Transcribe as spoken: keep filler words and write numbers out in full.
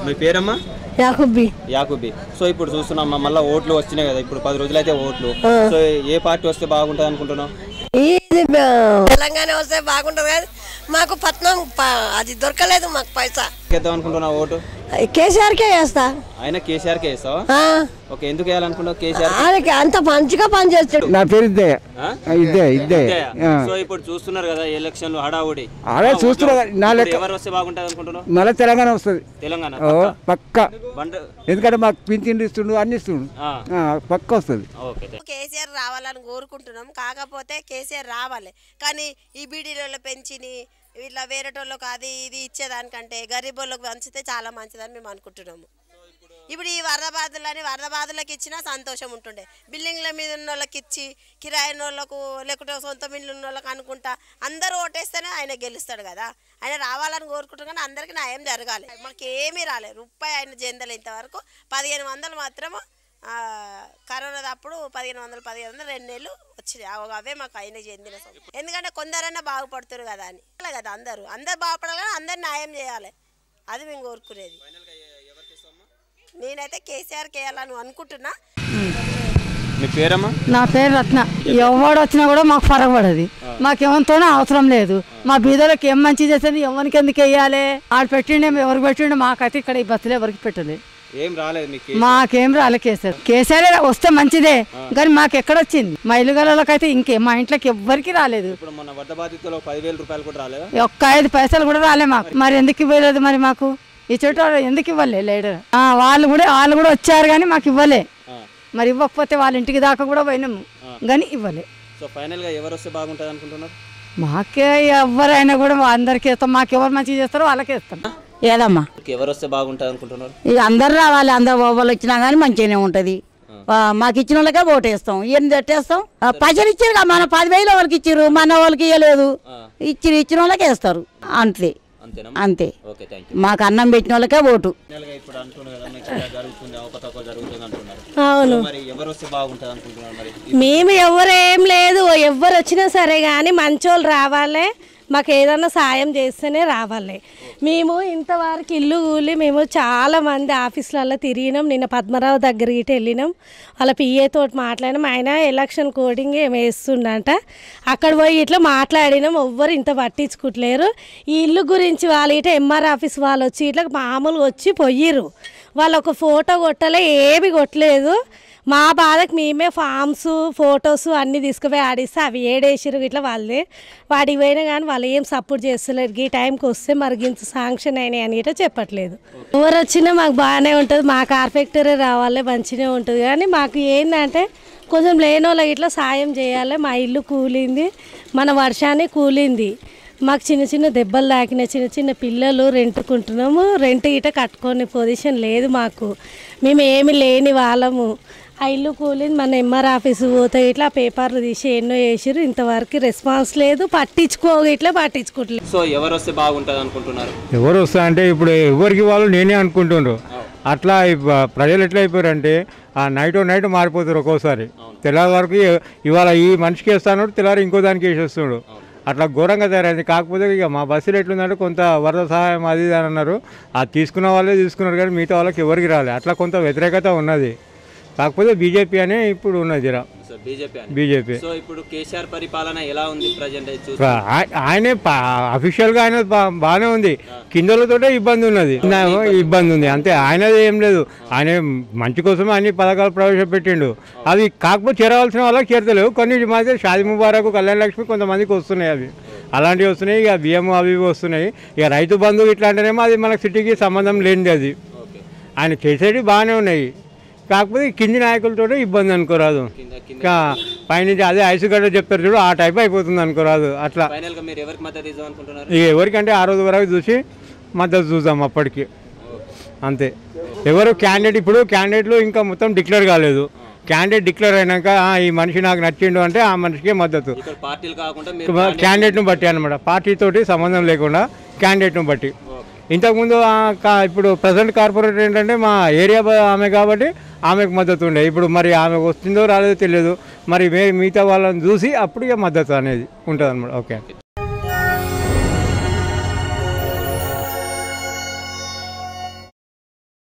మీ పేరమ్మా? యాకుబ్బి. యాకుబ్బి. సో ఇప్పుడు చూస్తున్నాం మళ్ళీ ఓట్లు వచ్చినాయి కదా, ఇప్పుడు పది రోజులు అయితే ఓట్లు. సో ఏ పార్టీ వస్తే బాగుంటుంది అనుకుంటున్నావు? తెలంగాణ వస్తే బాగుంటుంది కానీ మాకు పట్నం అది దొరకలేదు, మాకు పైసా. వేద్దాం అనుకుంటున్నావు ఓటు? కేసీఆర్కే వేస్తా. ఆయన కేసీఆర్కే వేస్తావా? ఓకే, ఎందుకు వేయాలనుకుంటావు కేసీఆర్? అంత మంచిగా పని చేస్తాడు. నా పేరు ఇద్దే ఇద్దే ఇద్దే. సో ఇప్పుడు చూస్తున్నారు కదా ఎలక్షన్లు హడావుడి, అదే చూస్తున్నారు. ఎవరు వస్తే బాగుంటుంది అనుకుంటున్నావు? మళ్ళీ తెలంగాణ వస్తుంది. తెలంగాణ పక్క, ఎందుకంటే మాకు పింఛన్లు ఇస్తుండు, అన్ని ఇస్తుండు, పక్క వస్తుంది. కేసీఆర్ రావాలని కోరుకుంటున్నాం, కాకపోతే కేసీఆర్ రావాలి కానీ ఈ బీడీలలో పెంచిని ఇట్లా వేరేటోళ్ళకి అది ఇది ఇచ్చేదానికంటే గరీబ్ వాళ్ళకి పంచితే చాలా మంచిదని మేము అనుకుంటున్నాము. ఇప్పుడు ఈ వరద బాధలని వరద బాధలకు ఇచ్చినా సంతోషం ఉంటుండే, బిల్డింగ్ల మీద ఉన్న వాళ్ళకి ఇచ్చి కిరాయిన వాళ్ళకు లేకుంటే సొంత ఇల్లు ఉన్న వాళ్ళకి అనుకుంటా అందరూ ఓటేస్తేనే ఆయన గెలుస్తాడు కదా. ఆయన రావాలని కోరుకుంటాం కానీ అందరికీ న్యాయం జరగాలి. మాకేమీ రాలేదు రూపాయి ఆయన జెందలు ఇంతవరకు. పదిహేను వందలు మాత్రము కరోనా అప్పుడు పదిహేను వందలు పదిహేను వందలు రెండు నెలలు వచ్చినాయి, అవే మాకు ఆయన చెందిన. ఎందుకంటే కొందరైనా బాగుపడుతురు కదా అని కదా, అందరూ అందరు బాగుపడాలి కానీ అందరు న్యాయం చేయాలి, అది మేము కోరుకునేది. నేనైతే కేసీఆర్కి వేయాలని అనుకుంటున్నా. మీ పేరమ్మా? నా పేరు రత్న. ఎవడు వచ్చినా కూడా మాకు ఫరక పడది, మాకేమంతోనే అవసరం లేదు. మా బీదలకు ఏం మంచి చేసేది ఎవరికి ఎందుకు వేయాలి? ఆడు పెట్టిండే ఎవరికి పెట్టిండే, మాకైతే ఇక్కడ ఈ బస్సులు ఎవరికి పెట్టలేదు. మాకేం రాలే కేసీఆర్. కేసీఆర్ వస్తే మంచిదే కానీ మాకు ఎక్కడ వచ్చింది? మా ఇల్లుగలకైతే ఇంకే మా ఇంట్లోకి ఎవ్వరికి రాలేదు. ఒక్క ఐదు పైసలు కూడా రాలే మాకు. మరి ఎందుకు ఇవ్వలేదు? మరి మాకు ఈ చోట ఎందుకు ఇవ్వలే లీడర్? వాళ్ళు కూడా వాళ్ళు కూడా వచ్చారు కానీ మాకు ఇవ్వలే. మరి ఇవ్వకపోతే వాళ్ళ ఇంటికి దాకా కూడా పోయినాము కానీ ఇవ్వలే. మాకే ఎవరైనా కూడా అందరికి ఇస్తాం, మాకు ఎవరు మంచిగా చేస్తారో వాళ్ళకే ఇస్తాం. ఏదమ్మా ఎవరు వస్తే బాగుంటుంది అనుకుంటున్నారు? ఇక అందరు రావాలి, అందరు వాళ్ళు వచ్చినా కానీ మంచిగానే ఉంటది. మాకు ఇచ్చిన వాళ్ళకే ఓటు వేస్తాం. ఏం పెట్టేస్తాం? పైసలు ఇచ్చారు, మన పదివేలు వాళ్ళకి ఇచ్చారు, మన వాళ్ళకి ఇవ్వలేదు. ఇచ్చి ఇచ్చిన వాళ్ళకే వేస్తారు అంతే అంతే. మాకు అన్నం పెట్టిన వాళ్ళకే ఓటు. అవును, మేము ఎవరేం లేదు, ఎవరు వచ్చినా సరే కానీ మంచోళ్ళు రావాలి, మాకు ఏదన్నా సాయం చేస్తేనే రావాలి. మేము ఇంతవరకు ఇల్లు కూలి మేము చాలామంది ఆఫీసులలో తిరిగినాం. నిన్న పద్మరావు దగ్గరికి ఇటు వెళ్ళినాం, వాళ్ళ పిఏతో మాట్లాడినాం. ఆయన ఎలక్షన్ కోడింగ్ ఏమి వేస్తుండంట, అక్కడ పోయి ఇట్లా మాట్లాడినాం. ఎవ్వరు ఇంత పట్టించుకుంటలేరు. ఈ ఇల్లు గురించి వాళ్ళు ఇట్లా ఎంఆర్ ఆఫీస్ వాళ్ళు వచ్చి ఇట్లా మామూలుగా వచ్చి పోయిర్రు. వాళ్ళు ఒక ఫోటో కొట్టలే, ఏమి కొట్టలేదు. మా బాధకు మేమే ఫామ్స్ ఫొటోస్ అన్నీ తీసుకుపోయి ఆడిస్తే అవి ఏడేసిరు ఇట్లా వాళ్ళే వాడికి పోయినా కానీ వాళ్ళు ఏం సపోర్ట్ చేస్తలేరు. ఈ టైంకి వస్తే మరి ఇంత శాంక్షన్ అయినాయి అని ఇట్లా చెప్పట్లేదు. ఎవరు వచ్చినా మాకు బాగానే ఉంటుంది, మా కార్పెక్టరే రావాలి మంచిగా ఉంటుంది. కానీ మాకు ఏంటంటే కొంచెం లేని వాళ్ళకి ఇట్లా సాయం చేయాలి. మా ఇల్లు కూలింది, మన వర్షాన్ని కూలింది, మాకు చిన్న చిన్న దెబ్బలు తాకినాయి, చిన్న చిన్న పిల్లలు రెంట్కుంటున్నాము, రెంట్ ఇట కట్టుకునే పొజిషన్ లేదు మాకు. మేము ఏమి లేని వాళ్ళము. ఆ ఇల్లు కూలింది, మన ఎంఆర్ ఆఫీసు పోతే ఇట్లా పేపర్లు తీసి ఎన్నో వేసారు, ఇంతవరకు రెస్పాన్స్ లేదు, పట్టించుకో ఇట్లా పట్టించుకోవట్లేదు. సో ఎవరు వస్తే బాగుంటుంది అనుకుంటున్నారు? ఎవరు వస్తా అంటే ఇప్పుడు ఎవరికి వాళ్ళు నేనే అనుకుంటుండ్రు. అట్లా ప్రజలు ఎట్లా అయిపోయారంటే ఆ నైట్ నైట్ మారిపోతారు. ఒక్కోసారి తెల్లారి వరకు ఇవాళ ఈ మనిషికి వేస్తాడు, తెల్లారి ఇంకో దానికి వేసేస్తున్నాడు. అట్లా ఘోరంగా తయారైంది. కాకపోతే ఇక మా బస్సులు ఎట్లుందంటే కొంత వరద సహాయం అది అని అన్నారు, అది తీసుకున్న వాళ్ళే తీసుకున్నారు కానీ మిగతా వాళ్ళకి ఎవరికి రాలేదు. అట్లా కొంత వ్యతిరేకత ఉన్నది. కాకపోతే బీజేపీ అనే ఇప్పుడు ఉన్నది జర బీజేపీ. సో ఇప్పుడు కేసీఆర్ పరిపాలన ఎలా ఉంది ప్రజెంట్? ఆయనే అఫీషియల్గా ఆయన బాగానే ఉంది, కిందలతోటే ఇబ్బంది ఉన్నది, ఇబ్బంది ఉంది అంతే. ఆయనది ఏం లేదు, ఆయన మంచి కోసమే అన్ని పథకాలు ప్రవేశపెట్టిండు. అవి కాకపోతే చేరవలసిన వాళ్ళకి చేరతలేవు. కొన్ని మాత్రం షాదీ ముబారక్, కళ్యాణ లక్ష్మి కొంతమందికి వస్తున్నాయి, అవి అలాంటివి వస్తున్నాయి. ఇక బియ్యం అవి ఇవి వస్తున్నాయి. ఇక రైతు బంధు ఇట్లాంటినేమో అది మనకు సిటీకి సంబంధం లేనిది. అది ఆయన చేసేవి బాగానే ఉన్నాయి, కాకపోతే కింది నాయకులతో ఇబ్బంది అనుకోరాదు. ఇంకా పైనుంచి అదే ఐసుగడ్డ చెప్తారు చూడు, ఆ టైప్ అయిపోతుంది అనుకోరాదు. అట్లా ఇక ఎవరికంటే ఆ రోజు వరకు చూసి మద్దతు చూద్దాం అప్పటికి అంతే. ఎవరు క్యాండిడేట్ ఇప్పుడు క్యాండిడేట్లు ఇంకా మొత్తం డిక్లేర్ కాలేదు. క్యాండిడేట్ డిక్లేర్ అయినాక ఈ మనిషి నాకు నచ్చిండు అంటే ఆ మనిషికే మద్దతు. క్యాండిడేట్ను బట్టి అనమాట, పార్టీతోటి సంబంధం లేకుండా క్యాండిడేట్ను బట్టి. ఇంతకుముందు ఇప్పుడు ప్రజెంట్ కార్పొరేటర్ ఏంటంటే మా ఏరియా ఆమె కాబట్టి ఆమెకు మద్దతు ఉండే. ఇప్పుడు మరి ఆమె వస్తుందో రాలేదో తెలియదు, మరి మిగతా వాళ్ళని చూసి అప్పుడు ఇక మద్దతు అనేది ఉంటుంది అనమాట. ఓకే.